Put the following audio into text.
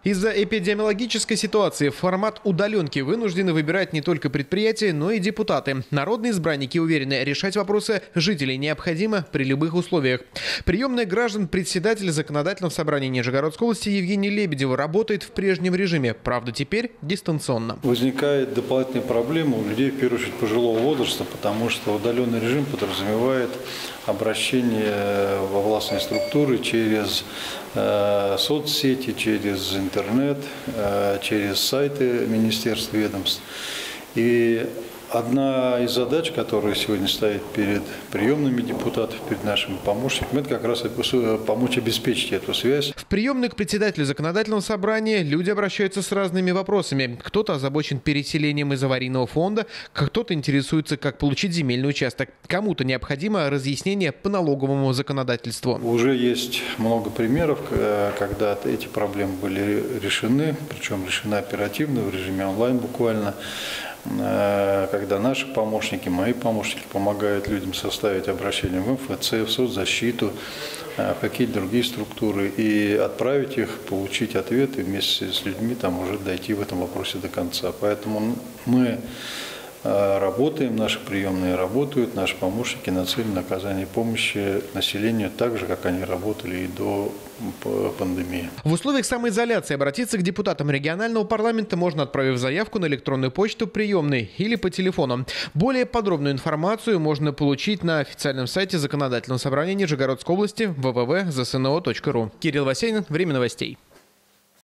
Из-за эпидемиологической ситуации формат удаленки вынуждены выбирать не только предприятия, но и депутаты. Народные избранники уверены, решать вопросы жителей необходимо при любых условиях. Приемная граждан председатель законодательного собрания Нижегородской области Евгения Лебедева работает в прежнем режиме, правда теперь дистанционно. Возникает дополнительная проблема у людей, в первую очередь пожилого возраста, потому что удаленный режим подразумевает обращение во властные структуры через соцсети, через интернет, через сайты министерств, ведомств. И одна из задач, которая сегодня стоит перед приемными депутатов, перед нашими помощниками, это как раз помочь обеспечить эту связь. В приемную к председателю законодательного собрания люди обращаются с разными вопросами. Кто-то озабочен переселением из аварийного фонда, кто-то интересуется, как получить земельный участок. Кому-то необходимо разъяснение по налоговому законодательству. Уже есть много примеров, когда эти проблемы были решены, причем решены оперативно, в режиме онлайн буквально. Когда наши помощники, мои помощники помогают людям составить обращение в МФЦ, в соцзащиту, в какие-то другие структуры и отправить их, получить ответы вместе с людьми, там уже дойти в этом вопросе до конца. Поэтому мы работаем, наши приемные работают, наши помощники нацелены на оказание помощи населению так же, как они работали и до пандемии. В условиях самоизоляции обратиться к депутатам регионального парламента можно, отправив заявку на электронную почту приемной или по телефону. Более подробную информацию можно получить на официальном сайте Законодательного собрания Нижегородской области www.zasno.ru. Кирилл Васянин, Время новостей.